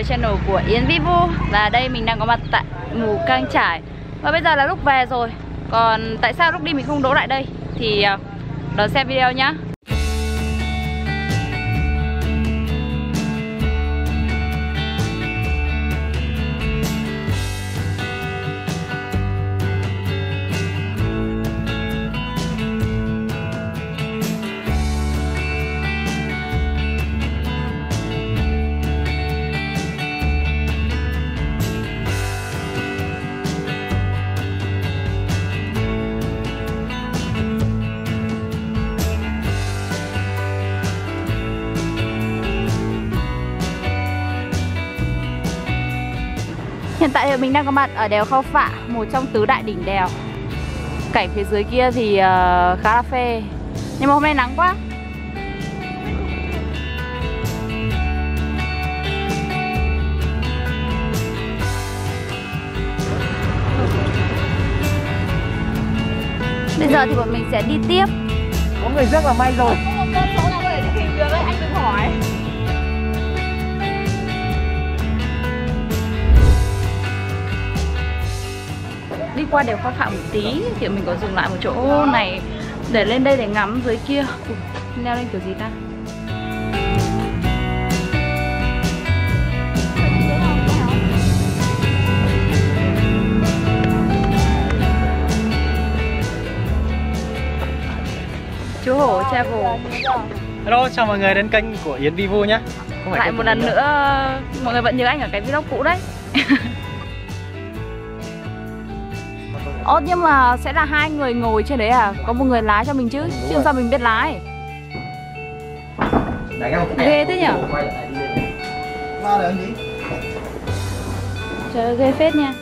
channel của Yến Vivu. Và đây mình đang có mặt tại Mù Cang Chải. Và bây giờ là lúc về rồi. Còn tại sao lúc đi mình không đỗ lại đây thì đón xem video nhá. Hiện tại thì mình đang có mặt ở đèo Khao Phạ, một trong tứ đại đỉnh đèo. Cảnh phía dưới kia thì khá là phê, nhưng mà hôm nay nắng quá. Bây giờ thì bọn mình sẽ đi tiếp. Có người rất là may rồi. Không có chỗ nào có thể đi kìm được ấy, anh đừng hỏi. Đi qua đèo Khao Phạ một tí thì mình có dừng lại một chỗ này để lên đây để ngắm dưới kia. Leo lên kiểu gì ta? Chú Hổ Travel. Hello, chào mọi người đến kênh của Yến Vivu nhé. Lại một lần nữa, mọi người vẫn nhớ anh ở cái vlog cũ đấy. Ồ, nhưng mà sẽ là hai người ngồi trên đấy à? Có một người lái cho mình chứ, chứ sao mình biết lái? Ghê thế nhở? Trời ơi, ghê phết nha.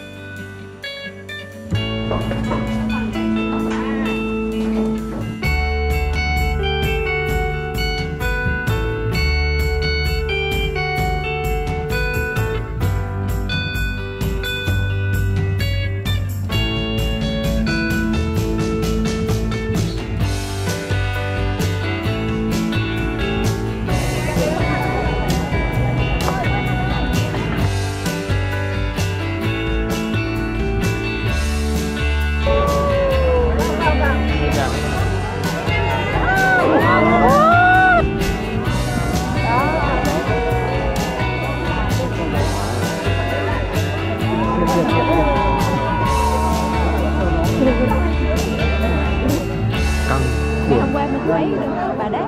Hôm qua mình thấy bà đấy.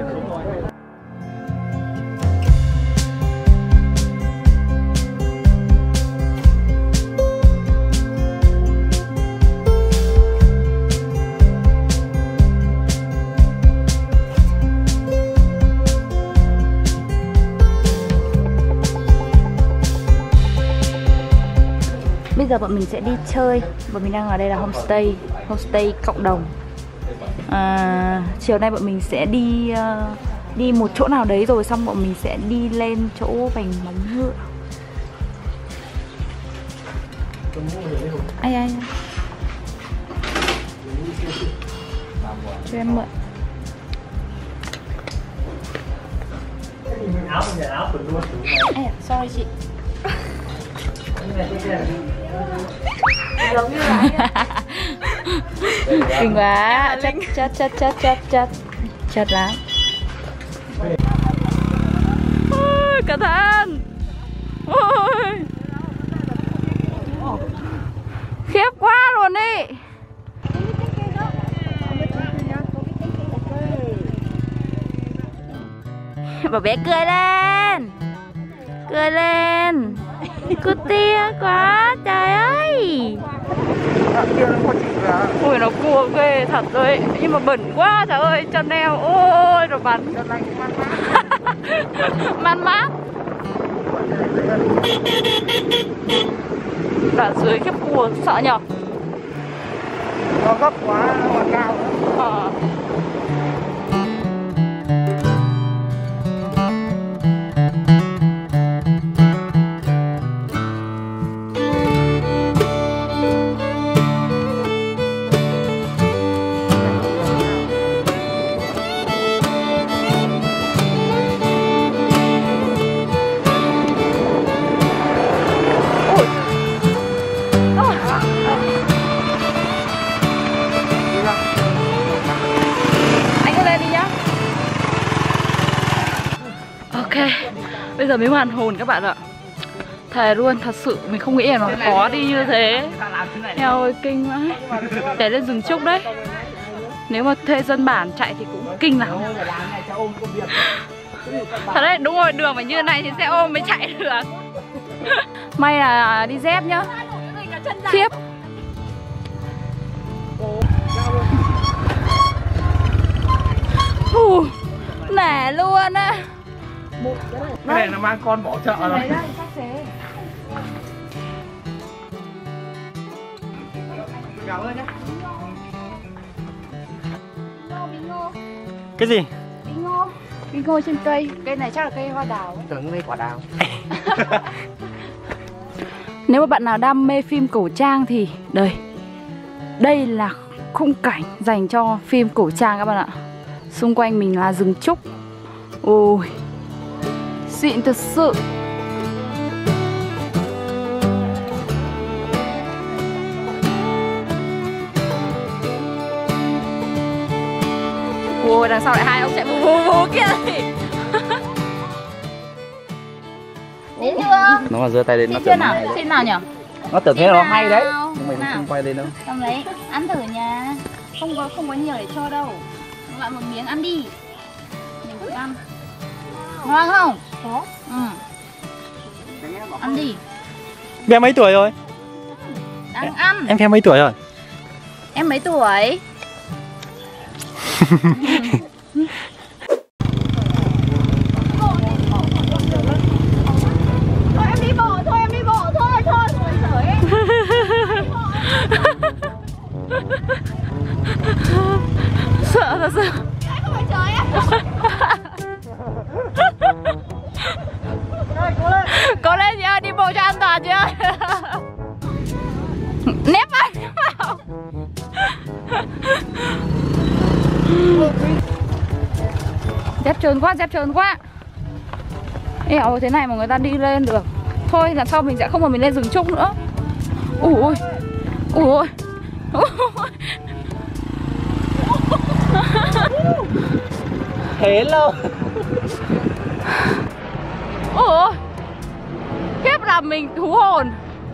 Bây giờ bọn mình sẽ đi chơi. Bọn mình đang ở đây là homestay cộng đồng. Chiều nay bọn mình sẽ đi một chỗ nào đấy rồi xong bọn mình sẽ đi lên chỗ vành móng ngựa. Ai cho em mượn. Sorry chị. Giống như là kinh quá, chất lắm. Ôi, cẩn thận. Ôi, khiếp quá luôn đi. Bảo bé cười lên. Cười lên. Cứ tia quá, trời ơi. Ui, nó cua ghê thật rồi. Nhưng mà bẩn quá, trời ơi, chân đeo. Ôi, nó bắn. Man mát. Đoạn dưới khiếp cua, sợ nhở. Nó gấp quá, nó cao. Bây giờ mới hoàn hồn các bạn ạ. Thề luôn, thật sự mình không nghĩ là nó khó đi như thế. Eo ơi, kinh quá. Để lên rừng trúc đấy. Nếu mà thuê dân bản chạy thì cũng kinh lắm. Thật đấy, đúng rồi, đường phải như này thì xe ôm mới chạy được. May là đi dép nhá. Khiếp. Nẻ luôn á. Cái này là mang con bỏ chợ rồi. Cảm ơn nhé. Cái gì? Bí ngô trên cây. Cây này chắc là cây hoa đào. Tưởng cây quả đào. Nếu mà bạn nào đam mê phim cổ trang thì đây là khung cảnh dành cho phim cổ trang các bạn ạ. Xung quanh mình là rừng trúc. Ôi, xịn thật sự. Ôi, đằng sau lại hai ông chạy vù vù vù kia này. Đến chưa? Nó mà giơ tay lên nó tưởng nào? Xin nào nhỉ? Nó tưởng thế nó hay đấy. Nhưng mình không quay lên đâu. Xong đấy, ăn thử nha. Không có nhiều để cho đâu. Gọi một miếng ăn đi. Mình cũng ăn. Ngon không? Có. Ừ. Ăn đi. Bé mấy tuổi rồi? Đang ăn. Em theo mấy tuổi rồi? Em mấy tuổi? Thôi em đi bộ thôi. Sởi ấy. Sợ thật sự. Không phải trời em. Cố lên chị ơi, đi bộ cho an toàn chị ơi. Nép vào. Dép trơn quá. Eo thế này mà người ta đi lên được. Thôi lần sau mình sẽ không mà mình lên rừng trúc nữa. Ui ôi. Thế luôn. Ôi, khiếp làm mình hú hồn.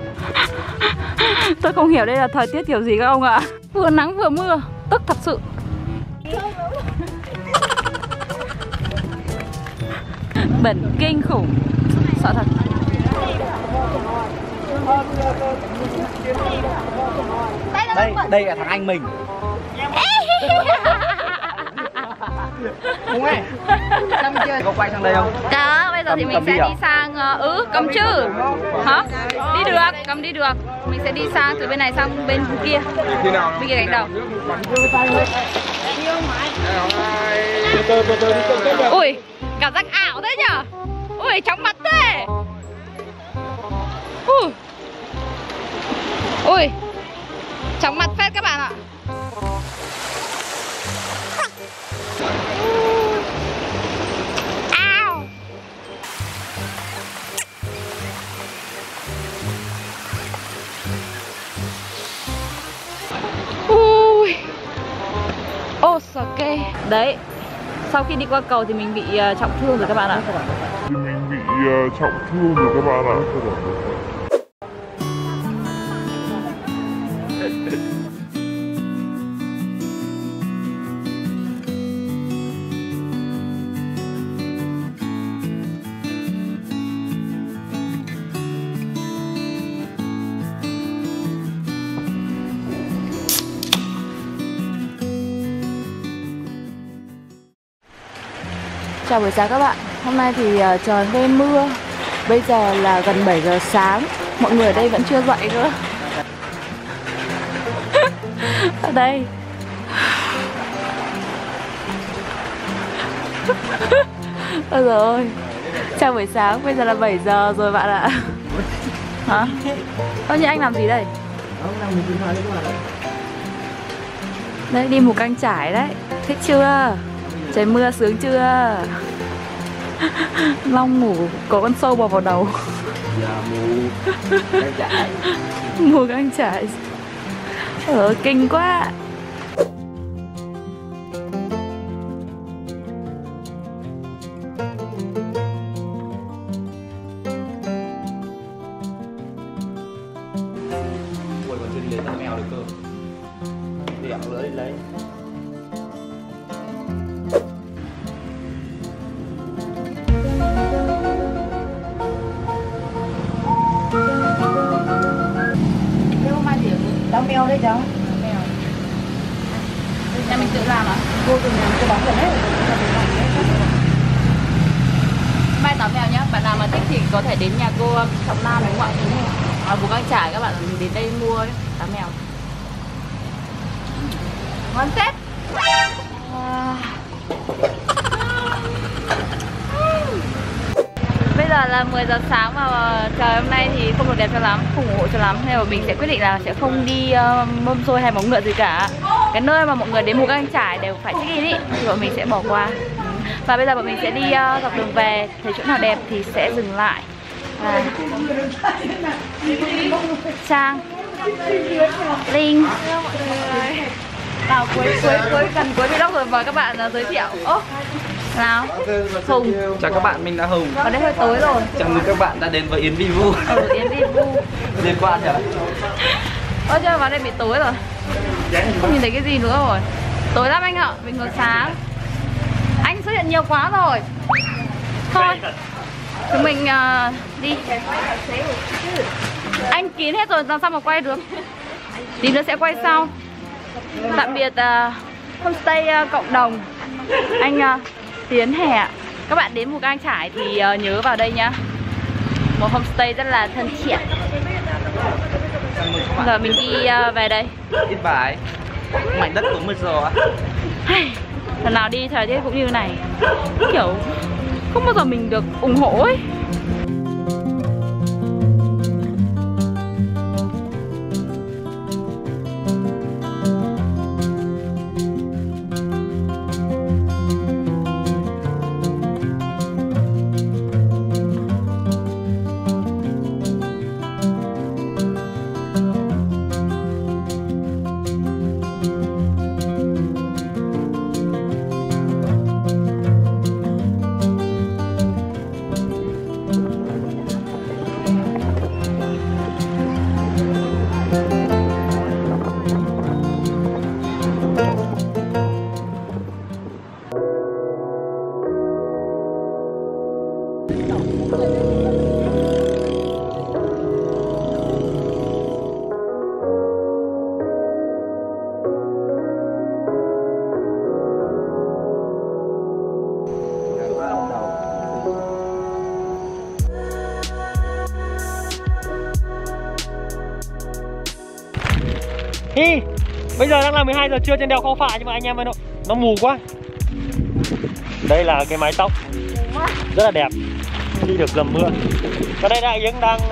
Tôi không hiểu đây là thời tiết kiểu gì các ông ạ. Vừa nắng vừa mưa, tức thật sự. Bẩn kinh khủng. Sợ thật. Đây là thằng anh mình. Không ấy. Có quay sang đây không? Đó, bây giờ thì mình sẽ đi sang cầm chứ. Hả? Đi được, cầm đi được. Mình sẽ đi sang từ bên này sang bên kia. Bên kia cạnh đầu. Ui, cảm giác ảo thế nhở? Ui, chóng mặt thế. Ui, chóng mặt phết các bạn ạ. Ui. Ok. Đấy. Sau khi đi qua cầu thì mình bị trọng thương rồi các bạn ạ. Chào buổi sáng các bạn. Hôm nay thì trời hơi mưa. Bây giờ là gần 7 giờ sáng. Mọi người ở đây vẫn chưa dậy nữa. Ở đây ôi giời ơi. Chào buổi sáng. Bây giờ là 7 giờ rồi bạn ạ. Hả? Ơ nhưng anh làm gì đây? Đấy, đi Mù Căng Chải đấy. Thích chưa? Trời mưa sướng chưa? Long ngủ có con sâu bò vào đầu. Mù Căng Chải. Kinh quá. miệng lưỡi lấy. Đau mèo đấy cháu. Mèo. Nhà mình tự làm à? Cô tự làm cô bóng rồi đấy. Mai táo mèo nhá, bạn nào mà thích thì có thể đến nhà cô Trọng Nam đúng không ạ? Ở Mù Căng Chải các bạn đến đây mua đấy, táo mèo. Ngon phết. Bây giờ là 10 giờ sáng và trời hôm nay thì không được đẹp cho lắm, không ủng hộ cho lắm. Nên mà mình sẽ quyết định là sẽ không đi mâm xôi hay móng ngựa gì cả. Cái nơi mà mọi người đến Mù Căng Chải đều phải check in ý, thì bọn mình sẽ bỏ qua. Và bây giờ bọn mình sẽ đi dọc đường về, thấy chỗ nào đẹp thì sẽ dừng lại. Trang, Linh, vào gần cuối vlog rồi, mời các bạn giới thiệu. Nào, Hùng. Chào các bạn, mình là Hùng. Ở đây hơi tối rồi. Chào mừng các bạn đã đến với Yến Vivu. Yến Vivu. Liên quan hả? Ôi trời, vào đây bị tối rồi. Không nhìn thấy cái gì nữa rồi. Tối lắm anh ạ, mình còn sáng. Anh xuất hiện nhiều quá rồi. Thôi, chúng mình đi. Anh kín hết rồi, làm sao mà quay được. Tí nữa sẽ quay sau. Tạm biệt homestay cộng đồng anh Tiến Hè. Các bạn đến Mù Căng Chải thì nhớ vào đây nhá. Một homestay rất là thân thiện. Giờ mình đi về đây. Ít bài. Mảnh đất của mưa gió. Lần nào đi thời tiết cũng như này, kiểu không bao giờ mình được ủng hộ ấy. Hi, bây giờ đang là 12 giờ trưa trên đèo Khao Phạ nhưng mà anh em ơi nó mù quá. Đây là cái mái tóc rất là đẹp, đi được dầm mưa. Và đây Đại Yến đang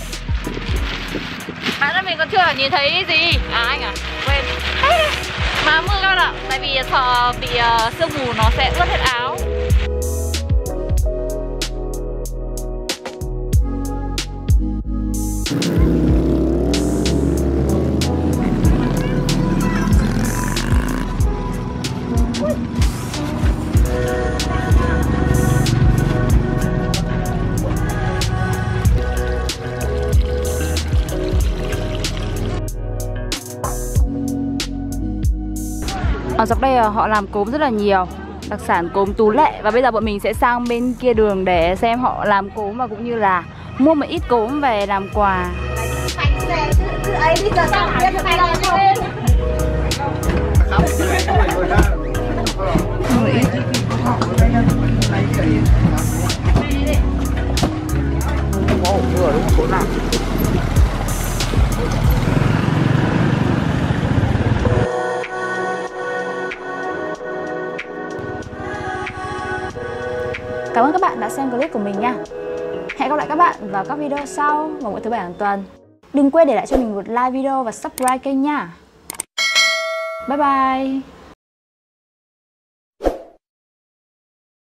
Bạn ơi, mình còn chưa nhìn thấy gì. À anh à, quên. Mà mưa các bạn ạ, tại vì sợ bị sương mù nó sẽ ướt hết áo. Ở dọc đây họ làm cốm rất là nhiều, đặc sản cốm Tú Lệ. Và bây giờ bọn mình sẽ sang bên kia đường để xem họ làm cốm và cũng như là mua một ít cốm về làm quà. Cảm ơn các bạn đã xem clip của mình nha. Hẹn gặp lại các bạn vào các video sau vào mỗi thứ Bảy hàng tuần. Đừng quên để lại cho mình một like video và subscribe kênh nha. Bye bye.